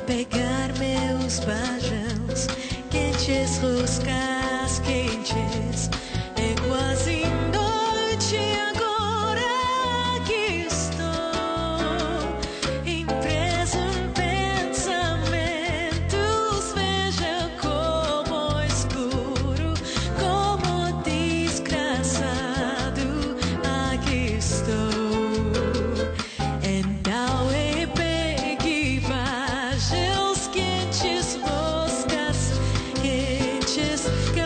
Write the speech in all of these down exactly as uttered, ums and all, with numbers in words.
pegar meus bajões, quentes, roscas quentes. É quase noite agora que estou, impreso em pensamentos. Veja como escuro, como desgraçado aqui estou. Então eu peguei bajões quentes, roscas quentes,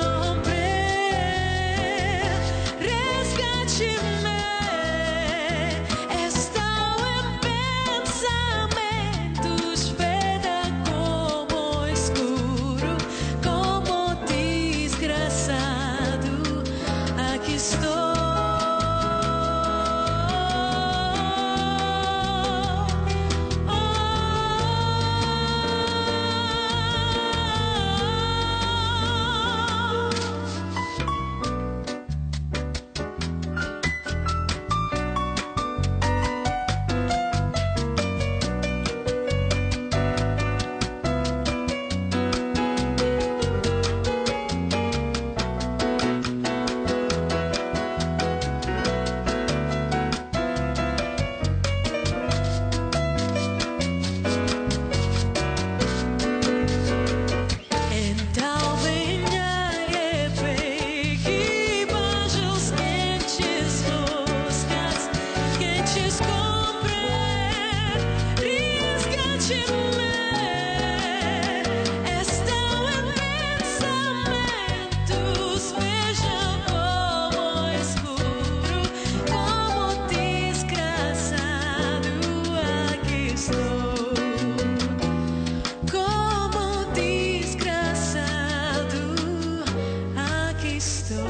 comprei, resgate-me. Estou em pensamentos, veja como escuro, como desgraçado aqui estou. Então venha e pegue bajões quentes, roscas quentes, comprei, resgate-me. Estou em pensamentos, veja como escuro, como desgraçado aqui estou. Como desgraçado aqui estou.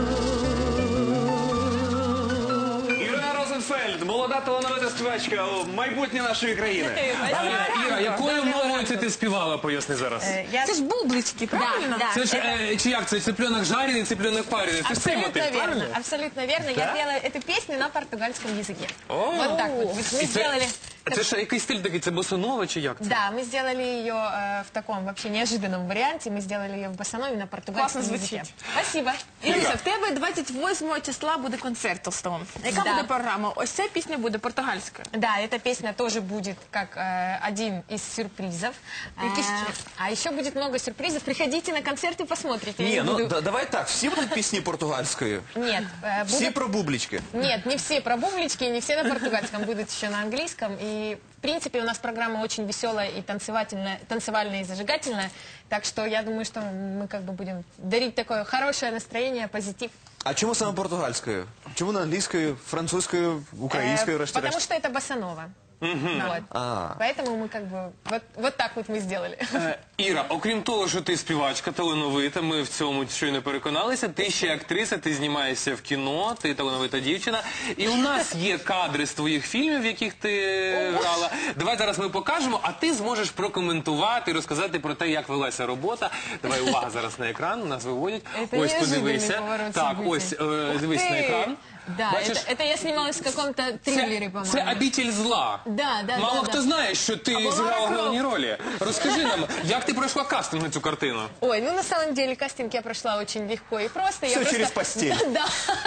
Ірина Розенфельд, молода талановита співачка, о, майбутнє нашої країни. Е, Іра, якою мовою це ти співала, поясни зараз? Це ж бублички, правильно? Да, Це ж, е, чи як це, цыпленок жарений, цыпленок парений? Це ж цей Абсолютно мотив, верно, правильно? абсолютно верно. Да? Я делаю эту песню на португальском языке. О! Вот так вот. Мы І сделали... Це, це ж який стиль такий, це босанова чи як це? Да, мы сделали ее э, в таком вообще неожиданном варианте. Мы сделали ее в боссанове на португальском Класно языке. звучить. Спасибо. Ірина, в тебе двадцять восьмого числа буде концерт Толстого. Яка Да. буде програма? Ось ця пісня буде португальською. Да, эта песня тоже будет как э, один из сюрпризов. Какие Э, еще? а еще будет много сюрпризов. Приходите на концерт и посмотрите. Я Ні, не ну буду- да- давай так, всі будуть пісні португальською? Нет, э, Всі будут... про бублички? Нет, не все про бублички, не все на португальском, будут еще на английском. И, в принципе, у нас программа очень веселая и танцевательная, танцевальная и зажигательная. Так что я думаю, что мы как бы будем дарить такое хорошее настроение, позитив. А чому саме португальською? Чому не англійською, французькою, українською, Э, решті Потому решт? что это босанова. Вот. А. Поэтому мы как бы вот, вот так вот мы сделали. Е, Іра, окрім того, що ти співачка, талановита, ми в цьому щойно переконалися, ти ще актриса, ти знімаєшся в кіно, ти талановита дівчина. І у нас є кадри з твоїх фільмів, в яких ти грала. Давай зараз ми покажемо, а ти зможеш прокоментувати, розказати про те, як велася робота. Давай, увага зараз на екран, нас виводять. Це Ось, неожиданний подивися. поворот Так, событий. ось, е, дивись Ух на ты! екран. Да, Бачиш? это, это я снималась в каком-то триллере, Це, по-моему. це «Обитель зла». Да, да, Мало да, хто да. знає, що ти Або зіграла Лара Крофт. головні ролі. Розкажи нам, як ти пройшла кастинг на цю картину? Ой, ну на самом деле кастинг я прошла очень легко и просто. Я Всё просто... через постель. Да.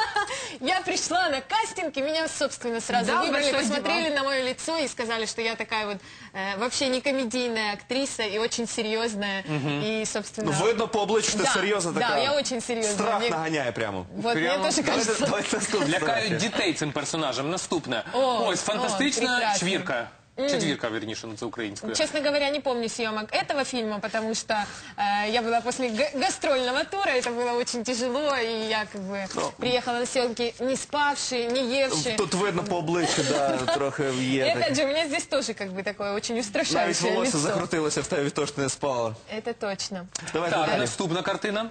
Я пришла на кастинг, и меня, собственно, сразу Да, выбрали, большой посмотрели диван. на мое лицо и сказали, что я такая вот э, вообще не комедийная актриса и очень серьезная. И, собственно... Ну, видно по обличчю, ти Да, серйозна да, така. я очень серьезная. Страх Мне- наганяє прямо. Вот Прямо. мне тоже Давайте, кажется. давайте наступне. Лякають дітей цим персонажем. Наступне. О, Ось, фантастична о, прекрасно. чвірка. Четвірка, вірніше, ну це українською. Честно говоря, не помню съемок этого фильма, потому что э, я была после га- гастрольного тура, это было очень тяжело, и я как бы приехала на съемки не спавшей, не евшей. Тут видно по обличчю, да, трохи И є. опять таке. же, у меня здесь тоже как бы такое очень Навіть устрашающее волосся лицо. закрутилося в тебе від того, що ти не спала. Это точно. Давайте Так, далі. наступна картина.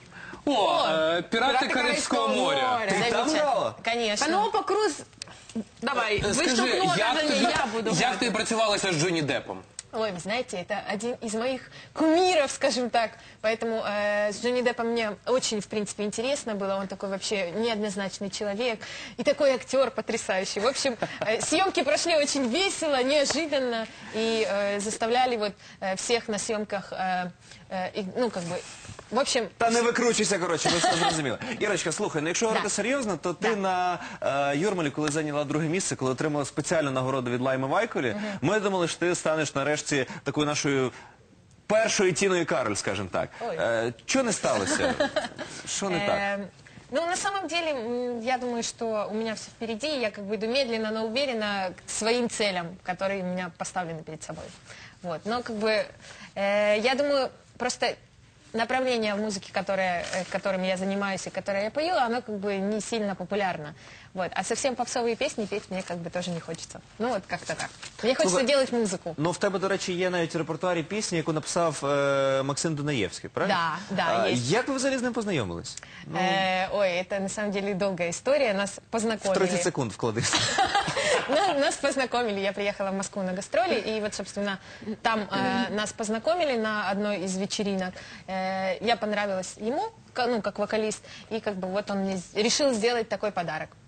О, е, «Пірати Карибського моря». Ти там Замечательно. грала? Конечно. Панопа Круз, давай, Скажи, виштовхнула як за тобі, неї, я буду. як ти працювалася з Джонні Деппом? Ой, вы знаете, это один из моих кумиров, скажем так. Поэтому э, с Джонни Деппом мне очень, в принципе, интересно было. Он такой вообще неоднозначный человек и такой актер потрясающий. В общем, э, съемки прошли очень весело, неожиданно и э, заставляли вот э, всех на съемках, э, э, и, ну, как бы, в общем... Та не викручуйся, коротше, ми все зрозуміли. Ірочка, слухай, ну якщо говорити серйозно, то ти на е, Юрмалі, коли зайняла друге місце, коли отримала спеціальну нагороду від Лайми Вайкулі, ми думали, що ти станеш нарешті такою нашою першою Тіною Кароль, скажімо так. Е, Чого не сталося? Що не так? Эм, Ну, на самом деле, м, я думаю, что у меня все впереди, и я как бы иду медленно, но уверенно к своим целям, которые у меня поставлены перед собой. Вот. Но как бы, э, я думаю, просто направление в музыке, которое, э, которым я занимаюсь и которое я пою, оно как бы не сильно популярно. Вот. А совсем попсовые песни петь мне как бы тоже не хочется. Ну, вот как-то так. Мне хочется Слушай, делать музыку. Ну, в тебе, до речі, є навіть в репертуарі пісні, яку написав е, Максим Дунаєвський, правильно? Да, да, А, є. Як ви взагалі з ним познайомились? Э, ой, это на самом деле долгая история. Нас познакомили. тридцять секунд вкладись. Ну, нас познакомили, я приехала в Москву на гастроли, и вот, собственно, там э, нас познакомили на одной из вечеринок. Э, я понравилась ему, ка- ну, как вокалист, и как бы вот он мне с- решил сделать такой подарок.